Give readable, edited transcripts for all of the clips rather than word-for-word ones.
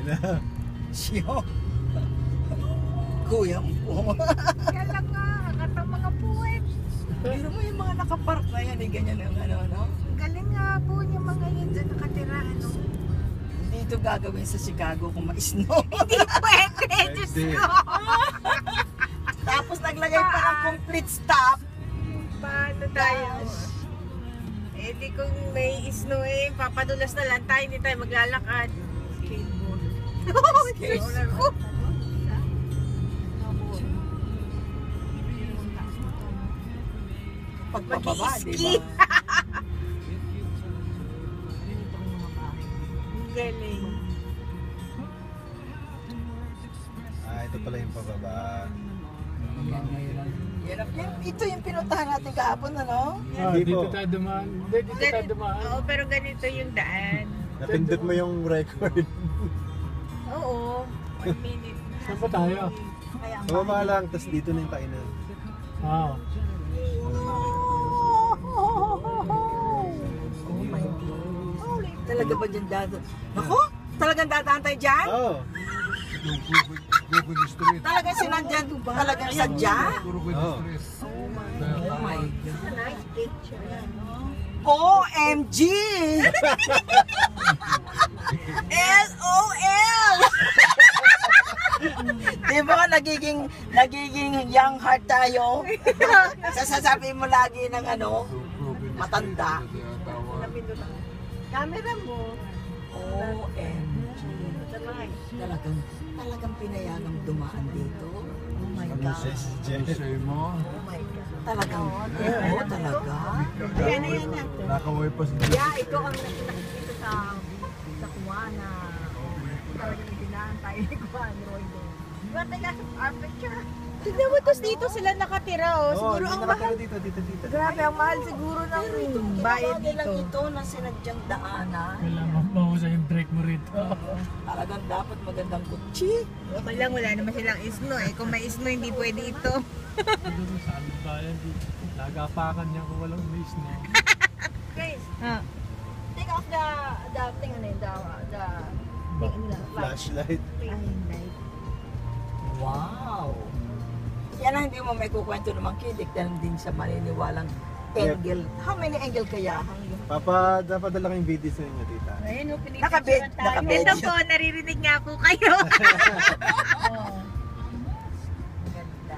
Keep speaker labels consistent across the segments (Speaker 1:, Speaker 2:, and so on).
Speaker 1: Siyo. Kuya mo.
Speaker 2: Kaya lang nga, katang mga puwet.
Speaker 1: Pero mo yung mga nakapark na yan, ganyan yung ano.
Speaker 2: Galing nga po yung mga yun dyan nakatira, ano.
Speaker 1: Dito gagawin sa Chicago kung ma-snow.
Speaker 2: Hindi pwede, Diyos ko.
Speaker 1: Tapos naglagay pa ng complete stop.
Speaker 2: Paano tayo? Eh di kung may snow eh, papadulas na lang tayo, hindi tayo maglalakad. Skateboard. Oh, Diyos ko.
Speaker 1: Pagpababa, di
Speaker 2: Mag-i-ski.
Speaker 1: ba?
Speaker 2: Galing.
Speaker 3: Ito pala yung pababa.
Speaker 1: Ito yung pinuntahan natin kahapon, ano?
Speaker 4: Dito tayo dumaan. Hindi, dito tayo dumaan.
Speaker 2: Oo, pero ganito yung daan.
Speaker 3: Napindot mo yung record.
Speaker 2: Oo. 1 minute.
Speaker 4: Saan ba tayo?
Speaker 3: Pababa lang, tapos dito na yung kainan.
Speaker 4: Ah.
Speaker 1: Oh my God. Talaga ba dyan dadaan? Naku! Talagang dadaan tayo dyan?
Speaker 3: Oo.
Speaker 1: Talagang sinadyan? Talagang sadya?
Speaker 3: Oo.
Speaker 1: Oh my God.
Speaker 2: Nice picture.
Speaker 1: OMG! LOL! Di ba ka nagiging young heart tayo? Sasasabihin mo lagi ng ano, matanda.
Speaker 2: Camera mo.
Speaker 1: OMG. Talagang pinayagang dumaan dito. Oh my
Speaker 3: Ano
Speaker 1: God.
Speaker 3: siya si Jen?
Speaker 4: mo?
Speaker 1: Oh my God. Talagang, oo talaga.
Speaker 2: Yan na yan na.
Speaker 3: Nakaway pa si
Speaker 2: Yeah, ito ang nakikita sa Kuwana. Talagang itinahan tayo ni Kuwana Roy doon. Diba tayo our picture? Tignan mo, tapos dito sila nakatira oh. Siguro ang mahal.
Speaker 3: Dito.
Speaker 2: Grabe, ang mahal siguro ng bayad
Speaker 1: Nilang
Speaker 2: dito.
Speaker 1: ito na sinadyang daanan.
Speaker 4: Kailangan mahusay yung break mo rito.
Speaker 1: Talagang dapat magandang kutsi.
Speaker 2: Okay lang, wala naman silang isno eh. Kung may isno, hindi pwede ito.
Speaker 4: Dito sa bayan dito. Nagapakan niya kung walang miss na.
Speaker 2: Guys, take off the thing on it, the
Speaker 3: flashlight.
Speaker 2: light.
Speaker 1: Wow! Yan ang hindi mo may kukwento naman kidik dahil din sa maniniwalang angle. How many angle kaya?
Speaker 3: Dapadala kayong video sa inyo, tita.
Speaker 2: Ayun,
Speaker 1: Nakabed.
Speaker 2: Ito po, naririnig nga po kayo.
Speaker 1: Ganda.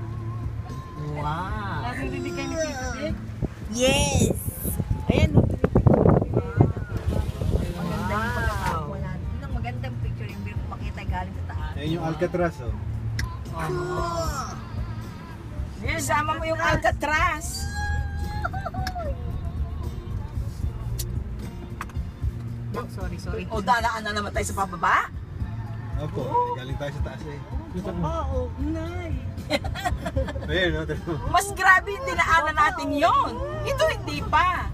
Speaker 1: Wow!
Speaker 2: Naririnig kayo ni Tito.
Speaker 1: Yes!
Speaker 2: Ayan, no.
Speaker 1: Wow!
Speaker 2: Magandang picture yung makita galing sa taas.
Speaker 3: Ayun yung Alcatraz, oh.
Speaker 1: Isama mo yung Alcatraz.
Speaker 2: Oh, sorry.
Speaker 1: O dadaan na naman tayo sa pababa?
Speaker 3: Opo, galing tayo sa taas eh.
Speaker 2: Oo, nay.
Speaker 3: Ayun, no?
Speaker 1: Mas grabe yung dinaanan natin yon. Ito hindi pa.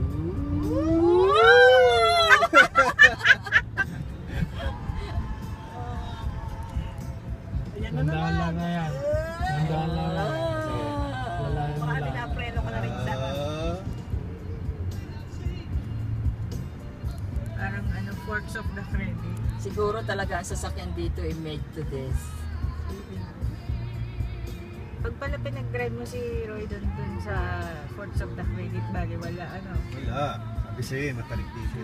Speaker 4: Nandaan lang na yan. Nandaan lang na yan. Wala yan
Speaker 2: Baka
Speaker 4: lang.
Speaker 2: pinapreno ko na rin sa parang ano, forks of the credit.
Speaker 1: Siguro talaga ang sasakyan dito ay made to this.
Speaker 2: Pag pala pinag-drive mo si Roy dun sa forks of the credit, bagay wala ano.
Speaker 3: Wala. Sabi sa'yo, matarik dito.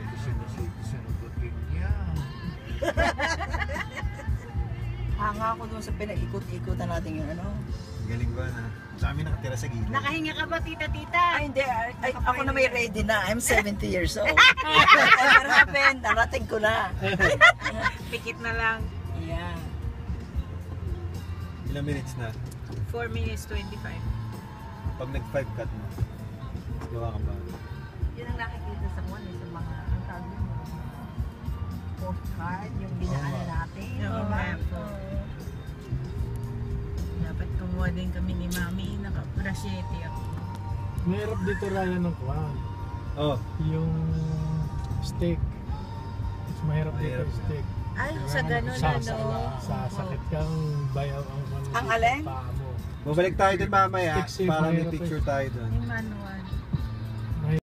Speaker 1: Hanga ako doon sa pinag-ikot-ikotan natin yung ano.
Speaker 3: Galing ba na? Sa amin nakatira sa gilid.
Speaker 2: Nakahinga ka ba, tita?
Speaker 1: Ay hindi, ako na may ready na. I'm 70 years old. Whatever happened, narating ko na.
Speaker 2: Pikit na lang.
Speaker 1: Yeah.
Speaker 3: Ilang minutes na?
Speaker 2: 4 minutes 25.
Speaker 3: Pag nag-5 cut mo, gawa ka ba?
Speaker 2: Yun ang nakikita sa mga mga ang tawag mo. Postcard, yung dinaanan natin.
Speaker 1: Oo, ma'am.
Speaker 2: Dapat kumuha din kami ni Mami, naka-brasyete ako.
Speaker 4: Mahirap dito Ryan ng kuwan.
Speaker 3: Oh,
Speaker 4: Yung steak. Mas mahirap dito
Speaker 3: Mahirap
Speaker 4: yung steak.
Speaker 2: Ay, sa ganun
Speaker 4: Sasakit kang bayaw
Speaker 1: Ang alin?
Speaker 4: paa mo.
Speaker 3: babalik tayo dun mamaya
Speaker 4: Fix it,
Speaker 3: para may
Speaker 4: mahirap
Speaker 3: picture tayo dun.
Speaker 2: Yung manual.